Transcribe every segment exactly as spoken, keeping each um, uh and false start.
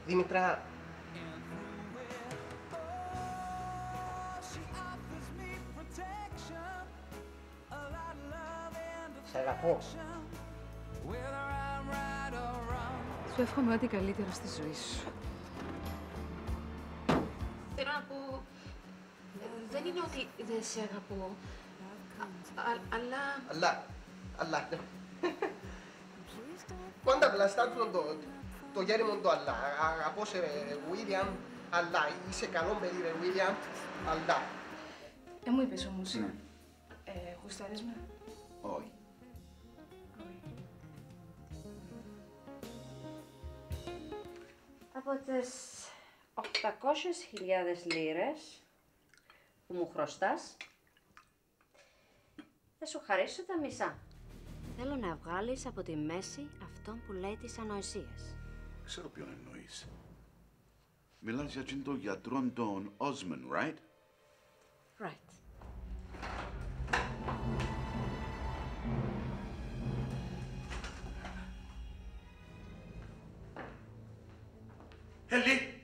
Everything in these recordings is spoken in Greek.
Δήμητρα... Σ' αγαπώ. Σου εύχομαι ό,τι καλύτερο στη ζωή σου. Θέλω να πω... Δεν είναι ότι δεν σε αγαπώ, αλλά... Αλλά... Αλλά... Πάντα πλαστάτουν το... το γέρι μου το αλλά. Αγαπώ σε Βίλιαμ, αλλά. Είσαι καλό παιδί ρε Βίλιαμ, αλλά. Ε, μου είπες όμως, ε, γουστάρεις με? Όχι. Από τις οκτακόσιες χιλιάδες λίρες που μου χρωστάς, θα σου χαρίσω τα μισά. Θέλω να βγάλεις από τη μέση αυτόν που λέει τις ανοησίες. Ξέρω ποιον εννοείς. Μιλάς για τον γιατρό τον Osman, right? Right. Έλλη!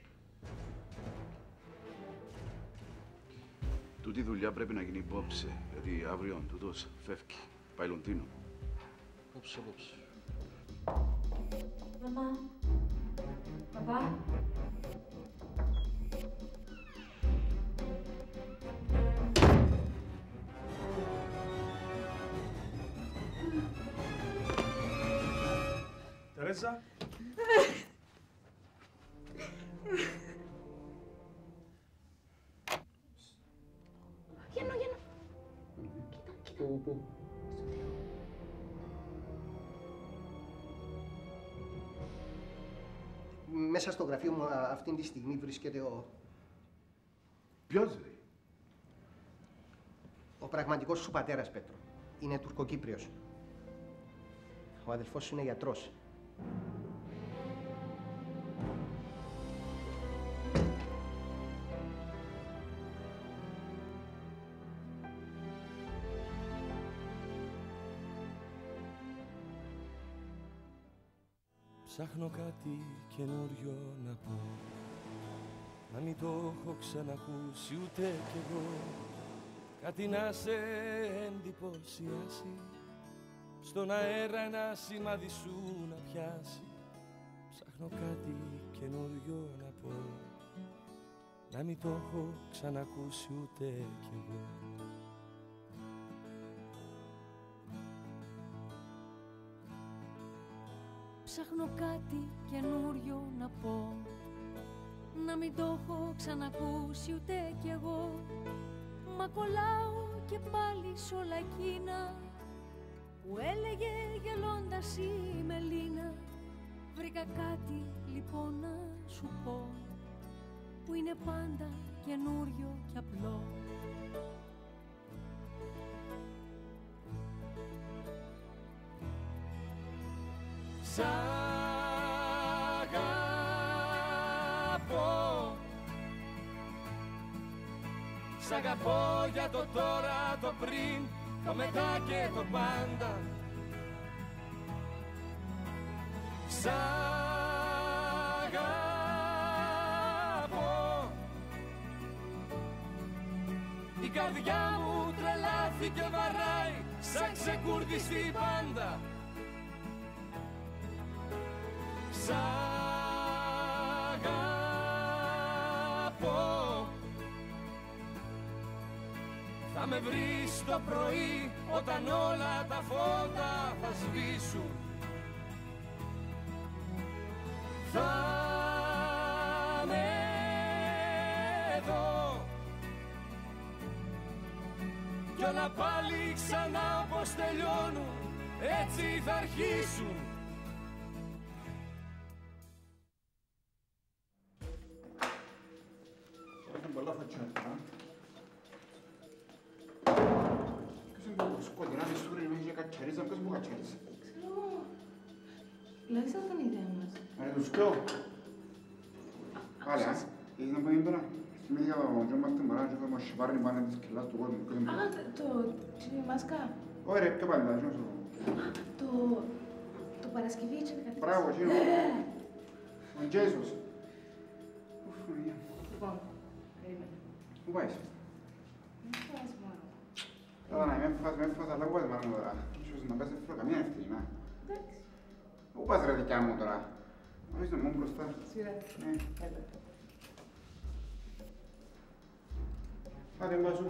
Τούτη δουλειά πρέπει να γίνει υπόψε, γιατί αύριο τούτος φεύγει. Πάει Λονδίνο. Απόψε, απόψε. Μαμά. Παπά. Τερέζα. Γιάννο, Γιάννο. Κοίτα, κοίτα. Πού, πού. Μέσα στο γραφείο μου αυτή τη στιγμή βρίσκεται ο... Ποιος ρε? Ο πραγματικός σου πατέρας, Πέτρο. Είναι Τουρκοκύπριος. Ο αδελφός σου είναι γιατρός. Ψάχνω κάτι καινούριο να πω, να μην το έχω ξανακούσει ούτε κι εγώ. Κάτι να σε εντυπωσιάσει, στον αέρα ένα σημάδι σου να πιάσει. Ψάχνω κάτι καινούριο να πω, να μην το έχω ξανακούσει ούτε κι εγώ. Ψάχνω κάτι καινούριο να πω, να μην το έχω ξανακούσει ούτε κι εγώ. Μα κολλάω και πάλι σ' όλα εκείνα που έλεγε γελώντας η Μελίνα. Βρήκα κάτι λοιπόν να σου πω, που είναι πάντα καινούριο κι απλό. Σ' αγαπώ, σ' αγαπώ για το τώρα, το πριν, το μετά και το πάντα. Σ' αγαπώ, η καρδιά μου τρελάθηκε βαράει σαν ξεκούρδιστη πάντα. Σ' αγαπώ, θα με βρεις το πρωί όταν όλα τα φώτα θα σβήσουν. Θα με δω κι όλα πάλι ξανά όπως τελειώνουν, έτσι θα αρχίσουν. Πολλά φατσιότητα. Ποιος είναι το σκοτεινά μισούρι, μην είχε κατσαρίζα, ποιος μου κατσαρίζα. Ξέρω, δηλαδή σαν την ιδέα μας. Ε, τους κλαίω. Πάλε, α, είδες να πάει τώρα. Θυμήθηκα ο Τζον μας την μωρά και θα μας σιπάρει πάνω της κελάς του κόσμου. Α, το, τη μάσκα. Όχι ρε, πιο πάλι, θα ζω. Το, το Παρασκευή, έτσι κάτι. Μπράβο, εκείνο. Ο Τζέισος. Μαρία. Λοιπόν, περίμενε. Πού πάεις? Μην φας μόνο. Τώρα να με φας, με φας, αλλά πού πάεις μάνα μου τώρα. Ίσως να πας δεν θέλω καμία ευθύνη, να. Εντάξει. Πού πας ρε δικιά μου τώρα. Αφήστε μου μπροστά. Σειρά. Ναι. Έλα. Άντε μπάζω.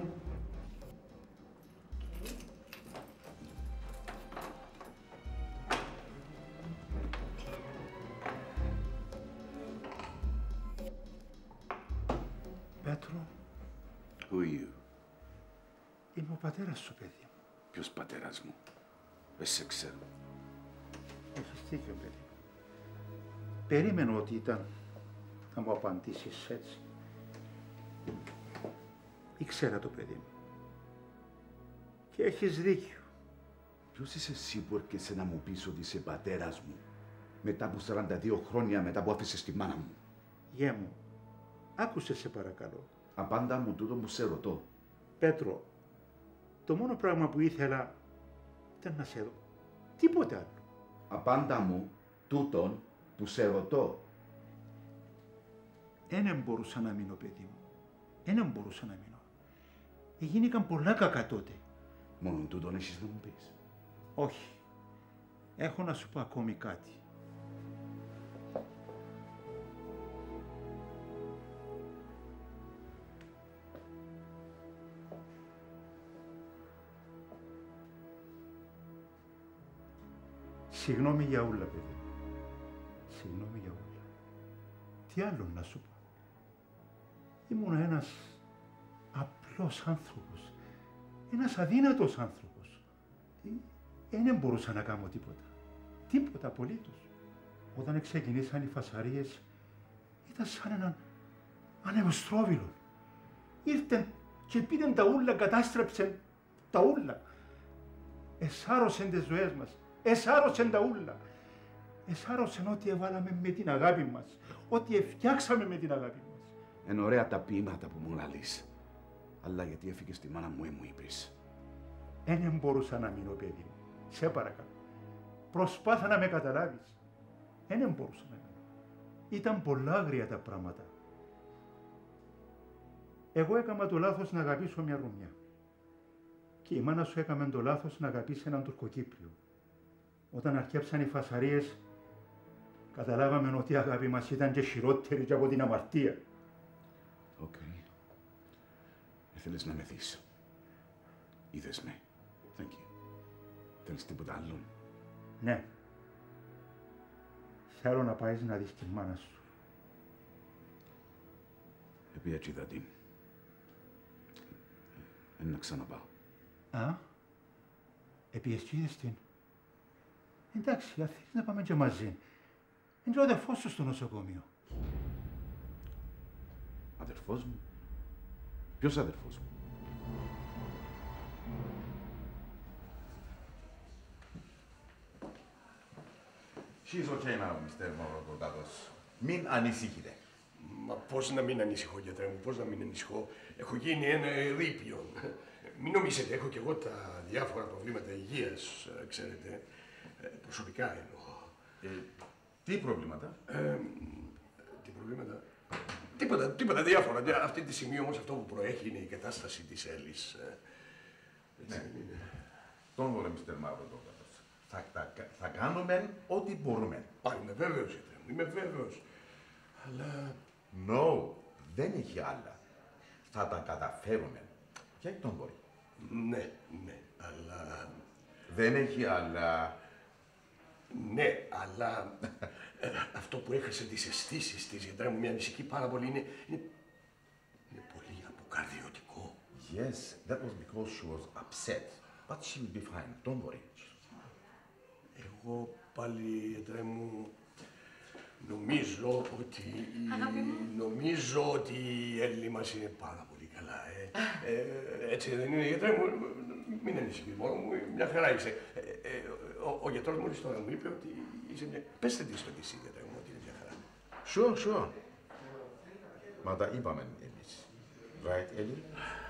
Πέτρο. Who are you? Είμαι ο πατέρας σου, παιδί μου. Ποιος πατέρας μου? Δεν σε ξέρω. Έχεις δίκιο, παιδί μου. Περίμενα ότι ήταν να μου απαντήσεις έτσι. Ήξερα το παιδί μου. Και έχεις δίκιο. Ποιος είσαι εσύ που έρχεσαι να μου πεις ότι είσαι πατέρας μου, μετά από σαράντα δύο χρόνια μετά που άφησες τη μάνα μου? Γε μου, άκουσε σε παρακαλώ. Απάντα μου τούτο που σε ρωτώ. Πέτρο, το μόνο πράγμα που ήθελα ήταν να σε δω. Τίποτε άλλο. Απάντα μου τούτον που σε ρωτώ. Έναν μπορούσα να μείνω, παιδί μου. Έναν μπορούσα να μείνω. Έγινηκαν πολλά κακά τότε. Μόνο τούτον έχεις να μου πεις? Όχι. Έχω να σου πω ακόμη κάτι. Συγγνώμη για όλα, παιδί. Συγγνώμη για όλα. Τι άλλο να σου πω. Ήμουν ένας απλός άνθρωπος. Ένας αδύνατος άνθρωπος. Δεν μπορούσα να κάνω τίποτα. Τίποτα απολύτως. Όταν ξεκινήσαν οι φασαρίες, ήταν σαν έναν ανεμοστρόβιλο. Ήρθαν και πήραν τα ούλα, κατάστρεψαν τα ούλα. Εσάρωσαν τις ζωές μας. Εσάρωσαν τα ούλα. Εσάρωσαν ό,τι έβαλαμε με την αγάπη μας. Ό,τι εφτιάξαμε με την αγάπη μας. Είναι ωραία τα ποίηματα που μου λαλείς. Αλλά γιατί έφυγες τη μάνα μου, ε, μου είπες. Δεν μπορούσα να μείνω, παιδί μου. Σε παρακαλώ. Προσπάθα να με καταλάβεις. Δεν μπορούσα να μείνω. Ήταν πολλά άγρια τα πράγματα. Εγώ έκανα το λάθος να αγαπήσω μια Ρωμιά. Και η μάνα σου έκαμε το λάθος να αγαπήσει έναν Τουρκοκύπριο. Όταν αρχέψαν οι φασαρίες, καταλάβαμε ότι η αγάπη μας ήταν και χειρότερη και από την αμαρτία. Οκ. Okay. Θέλεις να με δεις. Είδες με. Thank you. Θέλεις τίποτα άλλο? Ναι. Θέλω να πάεις να δεις τη μάνα σου. Επί έτσι θα την. Εν να ξαναπάω. Α, επί εσύ είδες την. Εντάξει, αν θέλεις να πάμε και μαζί. Είναι ο αδερφός σου στο νοσοκομείο. Αδερφός μου? Ποιος αδερφός μου? She's okay now, μίστερ Μαυροκορδάτος. Μην ανησυχείτε. Μα πώς να μην ανησυχώ, γιατρέ μου, πώς να μην ανησυχώ. Έχω γίνει ένα ερείπιον. Μην νομίζετε, έχω κι εγώ τα διάφορα προβλήματα υγείας, ξέρετε. Προσωπικά εννοώ. Ε, τι προβλήματα? Ε, τι προβλήματα? Τίποτα, τίποτα διάφορα. Αυτή τη στιγμή όμως αυτό που προέχει είναι η κατάσταση της Έλλης. Έτσι Ναι. δεν είναι? Τον βόλε, μίστερ Μαυροκορδάτος. Θα, θα, θα κάνουμε ό,τι μπορούμε. Α, είμαι βέβαιος, γιατρέ μου, είμαι βέβαιος. Αλλά... No, δεν έχει άλλα. Θα τα καταφέρουμε. Και τον μπορεί. Ναι, ναι, αλλά... Δεν έχει άλλα. Ναι, αλλά ε, αυτό που έχασε τις αισθήσεις της, γιατρέ μου, με ανησυχεί πάρα πολύ, είναι, είναι, είναι πολύ αποκαρδιωτικό. Yes, that was because she was upset. But she will be fine. Don't worry. Εγώ πάλι, γιατρέ μου, νομίζω ότι... νομίζω ότι η Έλλη μας είναι πάρα πολύ καλά, ε. ε έτσι δεν είναι, γιατρέ μου, μην ανησυχείς μόνο μου, μια χαρά είσαι. Ε, ε, ο, ο γιατρός μόλις τώρα μου είπε ότι είσαι μια... Πέστε τη στο νησί, γιατρέ μου, ότι είναι μια χαρά. Sure, sure. Μα τα είπαμε εμείς. Right, Έλλη?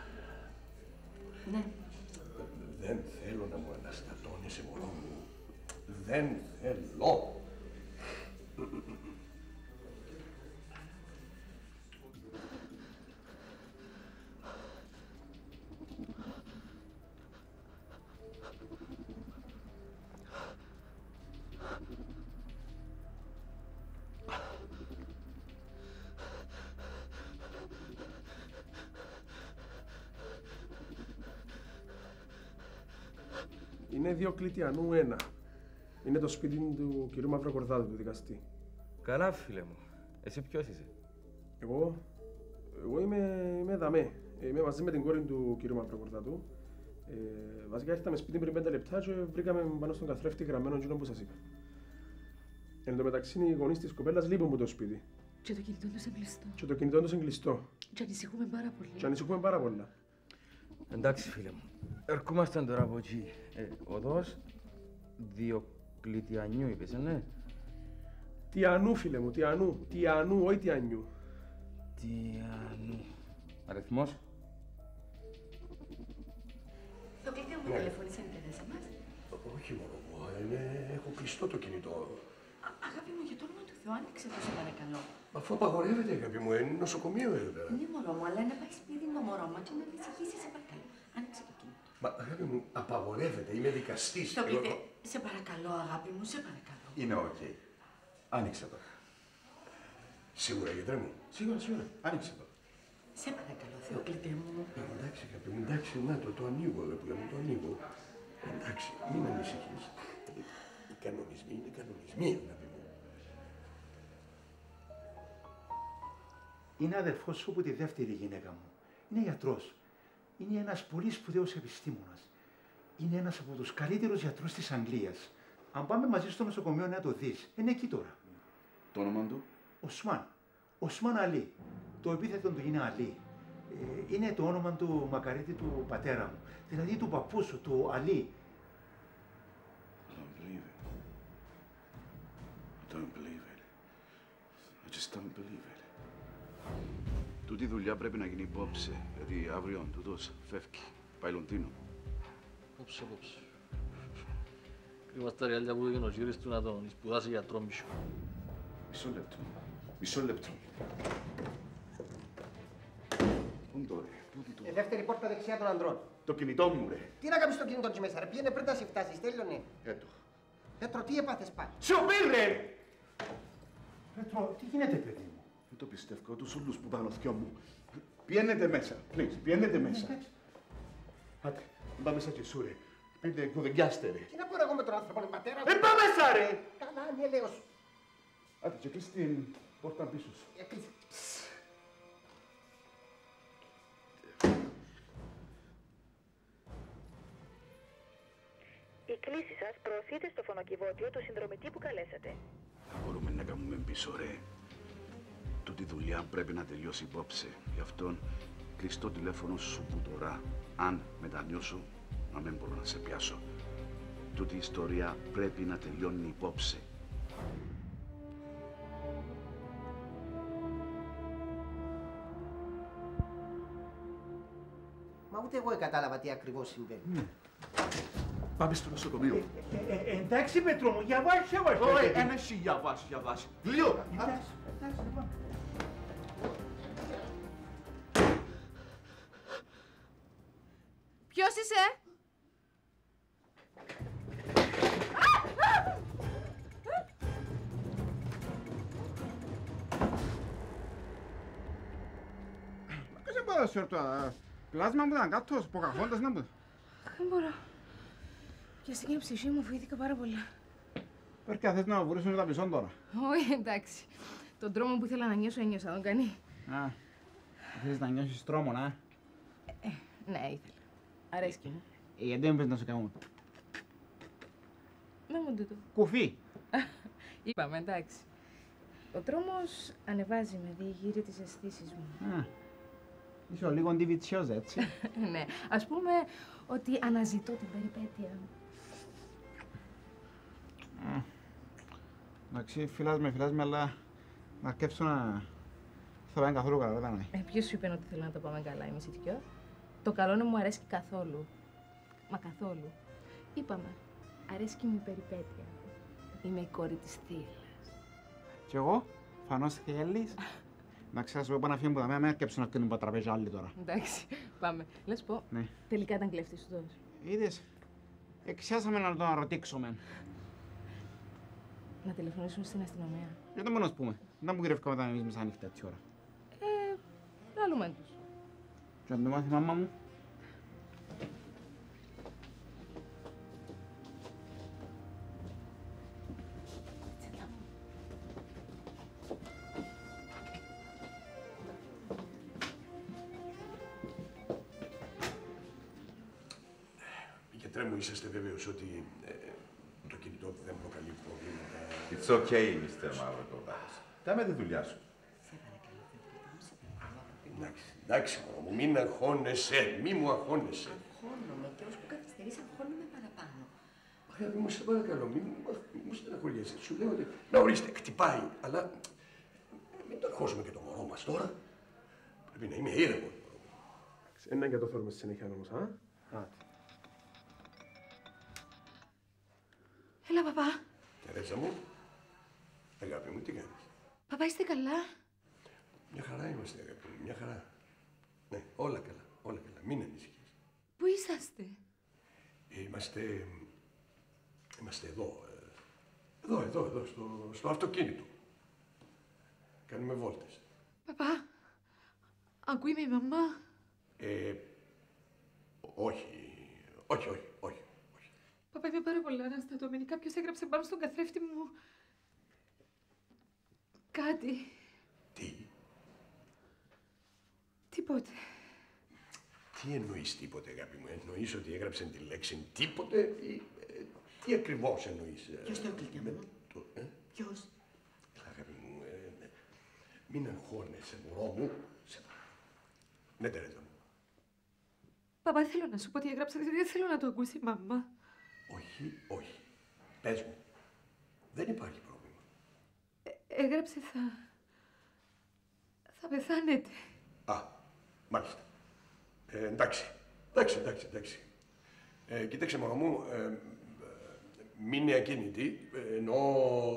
Ναι. Δεν θέλω να μου αναστατώνεσαι, μωρό μου. Δεν θέλω. Είναι Διοκλητιανού ένα. Είναι το σπίτι του κυρίου Μαυροκορδάτου, του δικαστή. Καλά, φίλε μου. Εσύ ποιος είσαι? Εγώ, εγώ είμαι, είμαι δαμέ. Είμαι μαζί με την κόρη του κυρίου Μαυροκορδάτου. Ε, βασικά ήρθαμε σπίτι πριν πέντε λεπτά και βρήκαμε πάνω στον καθρέφτη γραμμένο εκείνο που σας είπα. Εν τω μεταξύ, οι γονείς της κοπέλας λείπουν από το σπίτι. Και το κινητό τους είναι κλειστό. Και το κινητό τους είναι κλειστό. Και ανησυχούμε πάρα πολύ. Και ανησυχούμε πάρα πολλά. Εντάξει, φίλε μου. Ερχόμαστε τώρα από εκεί. Ε, οδός Διοκλητιανιού είπες, ναι. Τιανού, φίλε μου, Τιανού. Τιανού, όχι Τιανιού. Τιανού. Αριθμός. Το κλειδί μου τηλεφώνησαν και δεν σε εμάς. Όχι μόνο εγώ, είναι... έχω κλειστό το κινητό. Α, αγάπη μου, για το όνομα του Θεού, άνοιξε το σε παρακαλώ. Αφού απαγορεύεται, αγάπη μου, είναι νοσοκομείο εδώ πέρα. Ναι, μωρό μου, αλλά να πάει σπίτι το μωρό μου και να ανησυχήσει, σε παρακαλώ. Άνοιξε το κινητό. Μα αγάπη μου, απαγορεύεται, είμαι δικαστής. Το κλειδί, σε παρακαλώ, αγάπη μου, σε παρακαλώ. Είναι οκ. Okay. Άνοιξε το. Σίγουρα, γιατρέ μου. Σίγουρα, σίγουρα. Άνοιξε το. Σε παρακαλώ, Θεοκλητέ μου. Ε, εντάξει, αγάπη μου, εντάξει, να το, το ανοίγω, αγάπη μου, το ανοίγω. Εντάξει, μην ανησυχείς. Οι κανονισμοί είναι κανονισμοί, αγάπη μου. Είναι αδερφός σου από τη δεύτερη γυναίκα μου. Είναι γιατρός. Είναι ένας πολύ σπουδαίος επιστήμονας. Είναι ένας από τους καλύτερους γιατρούς της Αγγλίας. Αν πάμε μαζί στο νοσοκομείο να το δεις, είναι εκεί τώρα. Το όνομα του? Οσμάν. Οσμάν Αλή. Το επίθετο του είναι Αλή. Ε, είναι το όνομα του μακαρίτη του πατέρα μου. Δηλαδή του παππού σου, του Αλή. I don't believe it. I don't believe it. I just don't believe it. Τούτη δουλειά πρέπει να γίνει υπόψε, γιατί αύριο τούτος φεύγει. Πάει Λονδίνο. Απόψε, απόψε. Κρίμα στα ριάλια που έγινε ο γύρις του να τον σπουδάσει γιατρό μισό. Μισό λεπτό. Μισό λεπτό. Πού τώρα, πού τι το... Η δεύτερη πόρτα δεξιά των ανδρών. Το κινητό μου, ρε. Τι να κάνεις στο κινητό εκεί μέσα, ρε. Πήγαινε πριν τα σε φτάσεις, τέλειωνε. Έτω. Πέτρο, τι έπαθες πάλι? Σιωπή, ρε! Πέτρο, τι γίνεται, παιδί μου? Δεν το πιστεύω, τους ούλους που πάνω θκιό μου. Πιένετε μέσα, please, πιένετε μέσα. Άτε, μπα μέσα και σου, ρε. Πείτε, κουδεγιάστε, ρε. Τι να πω εγώ με τον άνθρωπο, είναι πατέρα μου. Ε, μπα μέσα, ρε! Καλά, ναι, λέω σου. Άτε, και κλείς την πόρτα πίσω σου. Επίσης. Η κλήση σας προωθείται στο φωνοκιβώτιο του συνδρομητή που καλέσατε. Δεν μπορούμε να κάνουμε πίσω, ρε. Τούτη δουλειά πρέπει να τελειώσει υπόψε. Γι' αυτόν κλείς το τηλέφωνο σου που τώρα, αν μετανιώσω, να μην μπορώ να σε πιάσω. Τούτη η ιστορία πρέπει να τελειώνει υπόψε. Μα ούτε εγώ κατάλαβα τι ακριβώς συμβαίνει. Ναι. Πάμε στο νοσοκομείο. Ε, ε, εντάξει, Πέτρο μου, για βάση, για βάση. Όχι, ένα εσύ για βάση, για βάση. Γλυόρα. Εντάξει, εντάξει, λοιπόν. Ποιος είσαι? Cosa può essere tua? Πλάσμα μου ήταν κάτω, ποκαχόντας να μου. Δεν μπορώ. Πιαστήκε η ψυχή μου, φοήθηκα πάρα πολλά. Πέρκα θες να βουρήσουμε τα πισόν τώρα. Όχι, εντάξει. Τον τρόμο που ήθελα να νιώσω, ένιωσα, τον κάνει. Α, θες να νιώσεις τρόμο, να. Ε, ναι, ήθελα. Αρέσκει μου. Ε, γιατί δεν πες να σε κάνουμε. Δεν μου τούτο. Κουφί. Είπαμε, εντάξει. Ο τρόμος ανεβάζει με διηγείρει τις αισθήσεις μου. Α, είσαι ο λίγο αντιβιτσιός, έτσι. Ναι, ας πούμε ότι αναζητώ την περιπέτεια. Εντάξει, φυλάς με, φυλάς με, αλλά να αρκέψω να θα πάει καθόλου καλά, δεν είναι. Ε, ποιος σου είπε ότι θέλω να το πάμε καλά, εμείς οι δυο? Το καλό να μου αρέσει καθόλου. Μα καθόλου. Είπαμε, αρέσκει μου η περιπέτεια. Είμαι η κόρη της θύλας. Κι εγώ, φανώς θέλεις. Εντάξει, θα σου πω να φύγουμε από τα μένα, με αρκέψω να φτύνουν από τα τραπέζια άλλοι τώρα. Εντάξει, πάμε. Λες πω, Ναι. τελικά ήταν κλέφτης σου τόσο. Είδες, εξιάσαμε να τον ρωτήξουμε. Να τηλεφωνήσουμε στην αστυνομία. Για το μόνο ας πούμε, να μου γυρεύκαμε όταν εμείς μεσάνυχτα έτσι ώρα. Ε, λαλούμε τους. Και αν το μάθει η μάμα μου. Γιατρέ μου, είσαστε βέβαιος ότι ε, το κινητό δεν προκαλεί προβλήματα? It's okay, μίστερ Μαυροκορδάκης. Κάμε τη δουλειά σου. Εντάξει, εντάξει, μωρό μου, μην αγχώνεσαι, μη μου αγχώνεσαι. Αγχώνομαι και όσο που καθυστερείς αγχώνομαι παραπάνω. Αγάπη μου, σε παρακαλώ, μην μου στεναχωριέσαι. Σου λέω ότι, να ορίστε, χτυπάει, αλλά μην το αγχώσουμε και το μωρό μας τώρα. Πρέπει να είμαι ήρεμο. Ένα και το φέρουμε στη συνέχεια όμως, α. Άτε. Έλα, παπά. Τερέζα μου, αγάπη μου, τι κάνεις? Παπά, είστε καλά? Μια χαρά είμαστε, αγάπη μου, μια χαρά. Ναι, όλα καλά, όλα καλά, μην ανησυχείς. Πού είσαστε? Είμαστε... Είμαστε εδώ, ε, εδώ, εδώ, εδώ, στο, στο αυτοκίνητο. Κάνουμε βόλτες. Παπά, ακούει με η μαμά? Ε, όχι, όχι, όχι, όχι. Παπά, είμαι πάρα πολύ αναστατωμένη. Κάποιος έγραψε πάνω στον καθρέφτη μου κάτι. Τι? Τίποτε. Τι εννοείς τίποτε, αγάπη μου? Εννοείς ότι έγραψε τη λέξη τίποτε ή ε, τι ακριβώς εννοείς? Ποιος το έκλειτε, μαμά? Το, ε? Ποιος? Αγάπη μου, ε, μην αγχώνεσαι, μωρό μου. Σε παρακαλώ. Ναι, Τερέζα μου. Παπά, θέλω να σου πω τι έγραψα, γιατί δεν θέλω να το ακούσει η μαμά. Όχι, όχι. Πες μου. Δεν υπάρχει πρόβλημα. Ε, έγραψε θα... θα πεθάνετε. Α, μάλιστα. Ε, εντάξει. Εντάξει, εντάξει, εντάξει. Ε, κοίταξε, μωρό μου, ε, ε, μην είναι ακίνητη, ε, ενώ...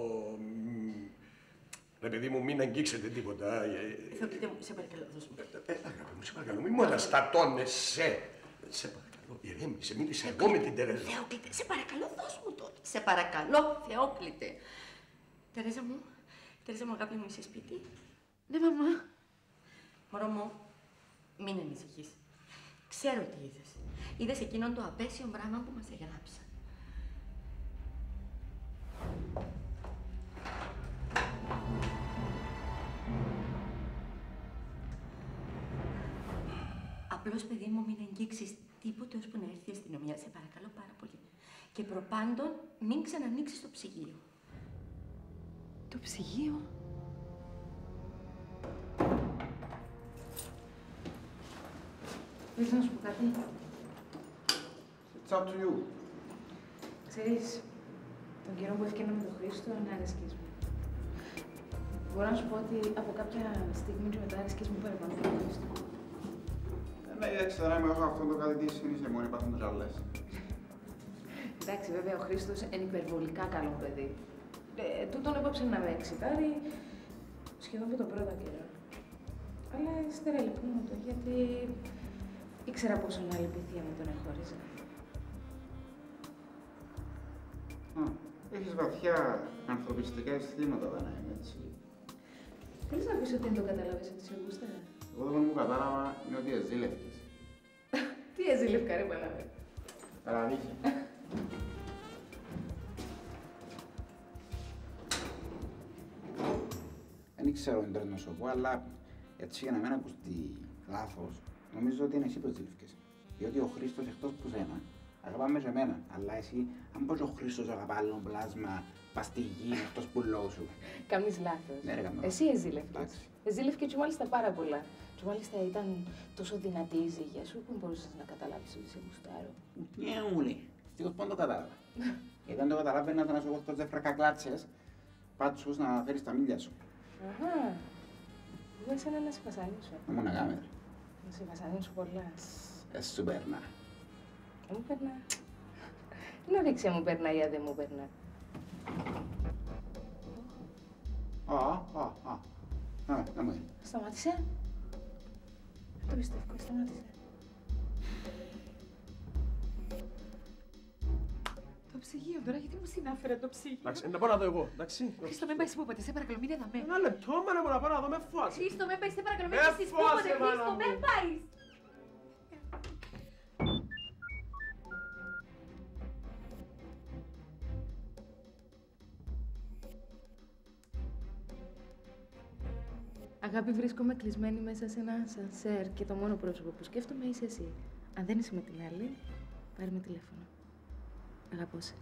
Ρε παιδί μου, μην αγγίξετε τίποτα. Θεόκλητε μου, σε παρακαλώ, δώσ' μου. Ε, αγάπη μου, σε παρακαλώ, μην μου αναστατώνεσαι. Σε παρακαλώ, ηρέμησε, μίλησε εγώ με την Τερέζα. Θεόκλητε, σε παρακαλώ, δώσ' μου τώρα. Σε παρακαλώ, Θεόκλητε. Τερέζα μου, Τερέζα μου, αγάπη μου, είσαι σπίτι? Ναι, μαμά. Μωρό μου, μην ανησυχείς. Ξέρω τι είδες. Είδες εκείνον το απέσιο πράγμα που μας εγγράψαν. Απλώς, παιδί μου, μην αγγίξεις τίποτε ώσπου να έρθει η αστυνομία. Σε παρακαλώ πάρα πολύ. Και προπάντων, μην ξανανοίξεις το ψυγείο. Το ψυγείο? Θέλεις να σου πω κάτι? It's up to you. Ξέρεις, τον καιρό που έφυγαινα με τον Χρήστο, είναι άρεσκες μου. Μπορώ να σου πω ότι από κάποια στιγμή και μετά άρεσκες μου παραπάνω από τον Χρήστο. Ναι, έξερα, είμαι έχω αυτόν το κάτι της είναι μόνο, υπάρχουν τραλές. Εντάξει, βέβαια, ο Χρήστος είναι υπερβολικά καλό παιδί. Ε, τούτον έπαψε να με εξητάρει σχεδόν από τον πρώτο καιρό. Αλλά ύστερα λυπούμαι το, γιατί ήξερα πόσο άλλη πυθία μου τον εχώριζε. Α, έχεις βαθιά ανθρωπιστικά αισθήματα, δεν είναι έτσι? Θέλεις να πεις ότι δεν το κατάλαβες ότι σε γούσταρα? Εγώ το μόνο που κατάλαβα είναι ότι εζήλευκες. Τι εζήλευκα, ρε παλάβε? Παραδείχε. Δεν ξέρω αν πρέπει να σου πω, αλλά έτσι για να μην ακουστεί λάθος, νομίζω ότι είναι εσύ που εζήλευκες. Διότι ο Χρήστος εκτός που σένα αγαπάμε σε μένα, αλλά εσύ, αν πως ο Χρήστος αγαπά άλλο πλάσμα, πας στη γη, εκτός πουλό σου. Κάνεις λάθος. Ναι, ρε, κάνω. Εσύ εζήλευκες. Εζήλευκε και μάλιστα πάρα πολλά. Και μάλιστα ήταν τόσο δυνατή η ζυγία σου που μπορούσες να καταλάβεις ότι σε γουστάρω. Ναι, ούλη. Ευτυχώς πόν το κατάλαβα. Γιατί αν το καταλάβαινα, θα να σου έχω τόσο φρακακλάτσες, πάτσους να φέρεις τα μίλια σου. Αχα. Εγώ εσένα να σε βασανίσω. Να μου να κάνουμε. Να σε βασανίσω πολλά. Ε, σου περνά. Δεν μου περνά. Να δείξει αν μου περνά ή αν δεν μου περνά. Α, α, α. Να, να μου. Σταμάτησε. Δεν το πιστεύω, σταμάτησε. Το ψυγείο τώρα, γιατί μου συνάφερε το ψυγείο? Εντάξει, να πάω να δω εγώ, εντάξει. Χρήστο, μην πάει πούποτε, σε παρακαλώ, μην εδαμέ. Ένα λεπτό, μάνα μου, να πάω να δω, με φόασε. Χρήστο, μην πάει, σε παρακαλώ, μην Με πάει φόασε, πούποτε, μάνα Χρήστο, μου. μην πάει. Αγάπη, βρίσκομαι κλεισμένη μέσα σε ένα σανσέρ και το μόνο πρόσωπο που σκέφτομαι είσαι εσύ. Αν δεν είσαι με την άλλη, πάρε με τηλέφωνο. Αγαπώ σε.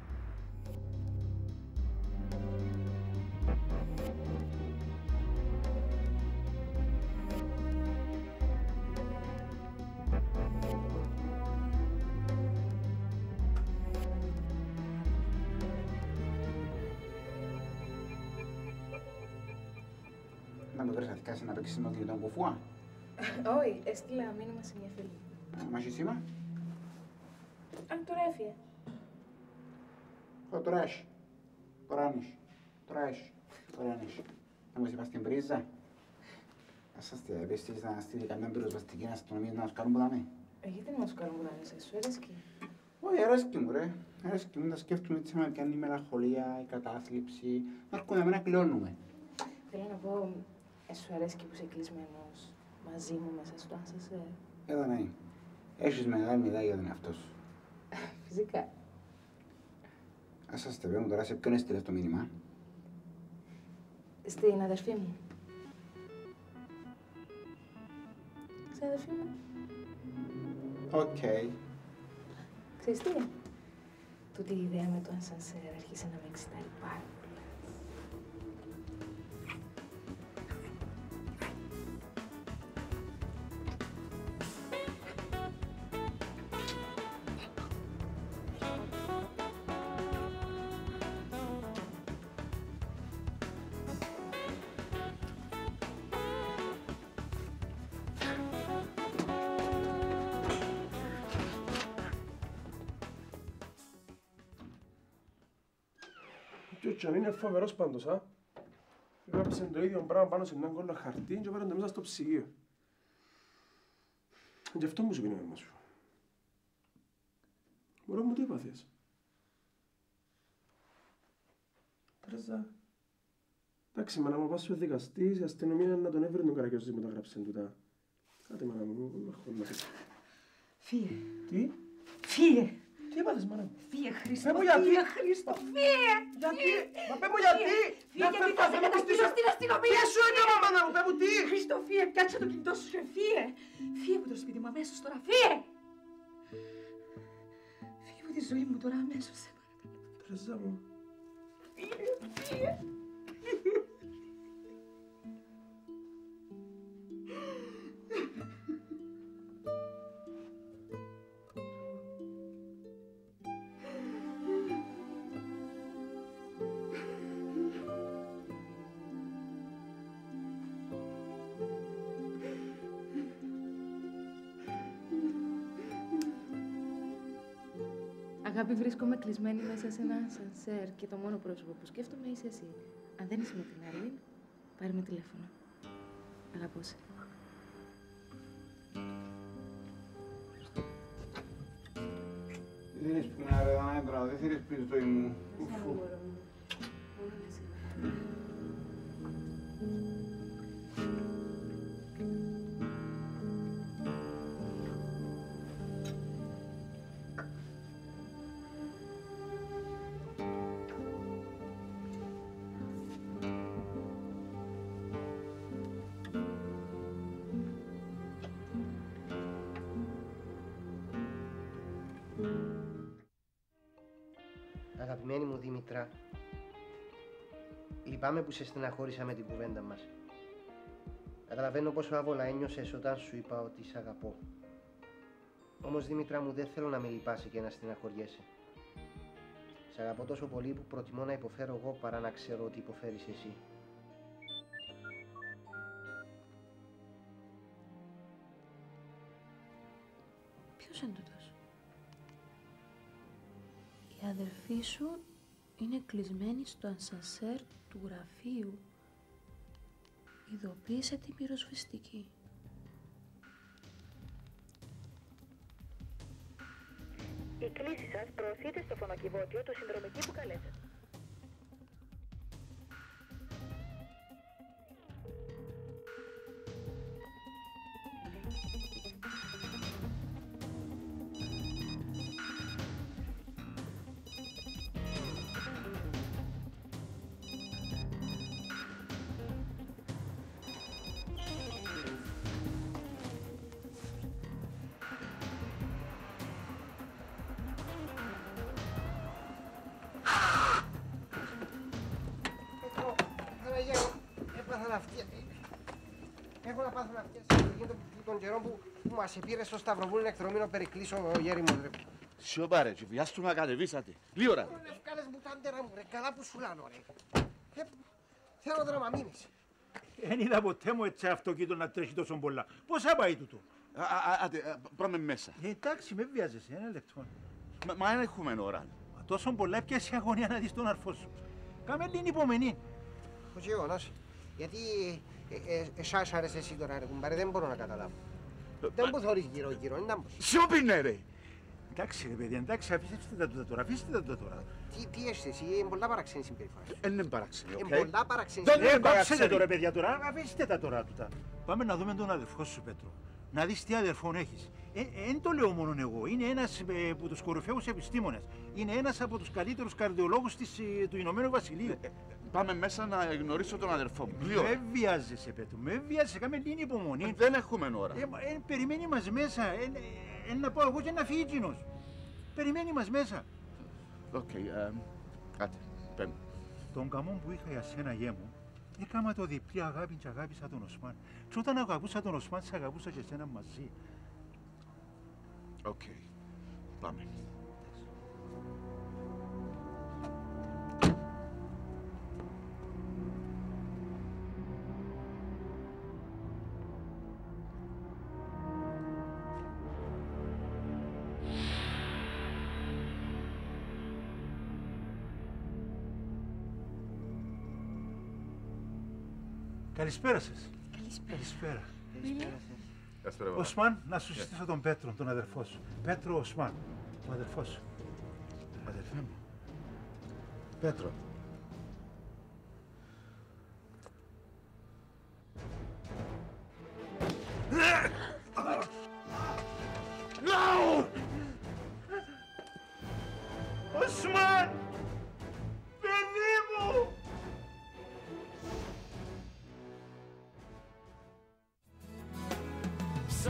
Να με βρεις αθηκάσει να παίξεις με τον κουφούα. Όχι, έστειλα μήνυμα σε μια φίλη. Μα έχει σήμα. Αν τώρα έφυγε. Ο τώρα έχει. Τώρα άνεις. Τώρα έχει. Τώρα άνεις. Να μου είπα στην πρίζα. Ας σας τι επίσης να στείλει καμιά πυροσβεστική αστυνομία να μας κάνουν που δάμε. Ε, γιατί να μας κάνουν που δάμε, σε σου αρέσκει. Όχι, αρέσκει μου ρε. Αρέσκει μου, τα σκέφτομαι έτσι να με πιάνει η μελαγχολία, η κατάθλιψη. Να έρχονται να κλειώνουμε. Θέλω να πω, ε, σου αρέσκει που είσαι κλεισμένος μαζί μου μέσα στο ασανσέρ. Εδώ ναι. Έχεις μεγάλη μηδά για τον εαυτό σου. Φυσικά. Ας σας τε μου τώρα σε ποιον έστειλες το μήνυμα. Στην αδερφή μου. Στην αδερφή μου. Οκ. Okay. Ξέρεις τι, τούτη η ιδέα με το ασανσέρ άρχισε να με εξητάρει πάρα πολύ. Και αν είναι φοβερός πάντως, α. Γράψε το ίδιο πράγμα πάνω σε έναν κόλλο χαρτί και πέραν το μέσα στο ψυγείο. Γι' αυτό μου σου πει νόημα σου. Μωρό μου, τι έπαθες. Τρέζα. Εντάξει, μάνα μου, πας στο δικαστή, η αστυνομία να τον έβρει τον καρακιόζη που τα γράψε τούτα. Κάτε, μάνα μου, με χώνατε. Φύγε. Τι. Φύγε. Τι έπαθες, μάνα μου. Φύγε, Χρήστο. Πες μου γιατί. Φύγε, Χρήστο. Φύγε. Γιατί. Μα πες μου γιατί. Φύγε, γιατί θα σε καταστήσω στην αστυνομία. Τι σου έκανα, μάνα μου, πες μου τι. Χρήστο, φύγε, πιάτσε το κινητό σου και φύγε. Φύγε από το σπίτι μου αμέσως τώρα. Φύγε. Φύγε από τη ζωή μου τώρα αμέσως, σε παρακαλώ. Τρέζα μου. Φύγε, φύγε. Αγάπη, βρίσκομαι κλεισμένη μέσα σε ένα ασανσέρ και το μόνο πρόσωπο που σκέφτομαι είσαι εσύ. Αν δεν είσαι με την άλλη, πάρε με τηλέφωνο. Αγαπώ σε. Τι θέλεις που με αρέσει άντρα, δεν θέλεις πίσω το ήμου. Αγαπημένη μου Δήμητρα, λυπάμαι που σε στεναχώρησα με την κουβέντα μας. Καταλαβαίνω πόσο άβολα ένιωσες όταν σου είπα ότι σ' αγαπώ. Όμως Δήμητρα μου, δεν θέλω να με λυπάσαι και να στεναχωριέσαι. Σ' αγαπώ τόσο πολύ που προτιμώ να υποφέρω εγώ παρά να ξέρω ότι υποφέρεις εσύ. Ποιος είναι τούτος? Η αδερφή σου είναι κλεισμένη στο ασανσέρ του γραφείου. Ειδοποίησε την πυροσβεστική. Η κλήση σας προωθείται στο φωνοκιβώτιο του συνδρομητή που καλέσατε. να φτιάξει. Έχω να πάθω να φτιάξει τον καιρό που, που μας επήρε στο Σταυροβούνι εκδρομή ο Περικλής ο Γέριμος ρε. Σιωπά ρε, βιάστου να κατεβήσατε. Λίγο ρε. Ρε βγάλες μου τα άντερα μου ρε, καλά που σου λάνω ρε. Ε, θέλω δράμα μείνεις. Εν είδα ποτέ μου έτσι αυτοκίνητο να τρέχει τόσο πολλά. Πώς θα πάει τούτο? Άντε, πάμε μέσα. Ε, εντάξει, με βιάζεσαι, ένα λεπτό. Μα δεν έχουμε ώρα. Μα τόσο πολλά έπιασε αγωνία να δεις τον αρφό σου. Κάμε λίγη υπομονή. Ο γεγονός, γιατί εσάς άρεσε εσύ τώρα ρε κουμπάρε, δεν μπορώ να καταλάβω. Δεν μου θωρείς γύρω γύρω, είναι άμπος. Σιωπή ναι ρε. Εντάξει ρε παιδιά, εντάξει, αφήστε τα τούτα τώρα, αφήστε τα τούτα τώρα. Τι είστε εσύ, είναι πολλά παραξένη συμπεριφορά σου. Είναι παραξένη, οκ. Είναι πολλά παραξένη συμπεριφορά. Δεν κόψετε τώρα παιδιά τώρα, αφήστε τα τώρα τούτα. Πάμε να δούμε τον αδερφό σου Πέτρο. Να δεις τι αδερφόν έχεις. Δεν το λέω μόνο εγώ, είναι ένας ε, από τους κορυφαίους επιστήμονες. Είναι ένας από τους καλύτερους καρδιολόγους της, ε, του Ηνωμένου Βασιλείου. Ε, πάμε μέσα να γνωρίσω τον αδερφό μου. Με βιάζεσαι Πέτρο, με βιάζεσαι, κάμε λίγη υπομονή. Ε, δεν έχουμε ώρα. Ε, ε, περιμένει μας μέσα, ε, ε, ε, να πάω εγώ και να φύγει εκείνος. Περιμένει μας μέσα. Οκ, κάτε, πέμπω. Τον καμόν που είχα για σένα γέ μου, έκαμα το διπλή αγάπη και αγάπησα τον Οσμάν. Και όταν αγαπούσα τον Οσμάν, σε αγαπούσα και εσένα μαζί. Οκ, πάμε. Καλησπέρα σας. Καλησπέρα. Καλησπέρα. Οσμάν, να σου συστήσω τον Πέτρο, τον αδερφό σου. Πέτρο Οσμάν, ο αδερφός σου. Αδερφέ μου. Πέτρο. Οσμάν! Παιδί μου! Σ'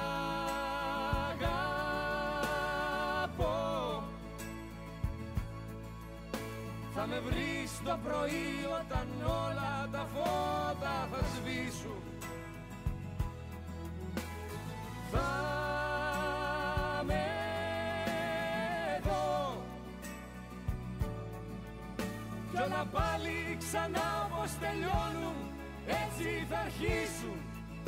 αγαπώ. Θα με βρεις το πρωί όταν όλα τα φώτα θα σβήσουν. Θα με δω κι όλα πάλι ξανά όπως τελειώνουν, έτσι θα αρχίσουν.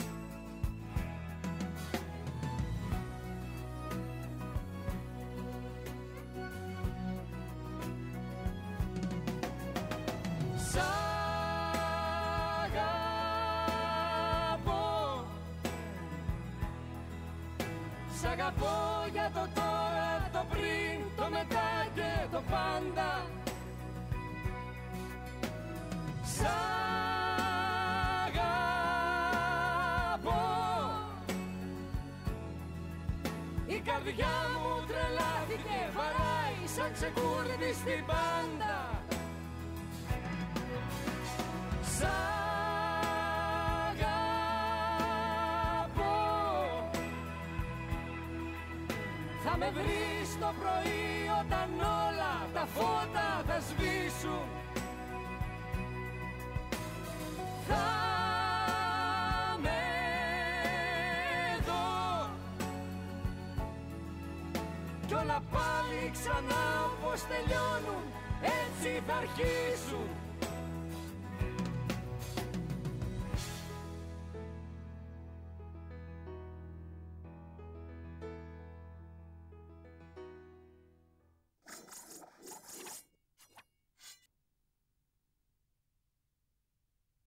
Σ' αγαπώ. Σ' αγαπώ για το τώρα, το πριν, το μετά και το πάντα. Σ' αγαπώ. Η καρδιά μου τρελάθηκε, βαράει σαν ξεκούρδι στην πάντα. Σ' αγαπώ. Θα με βρεις το πρωί όταν όλα τα φώτα θα σβήσουν. Θα με δω κι όλα πάλι ξανά όπως τελειώνουν, έτσι θα αρχίσουν.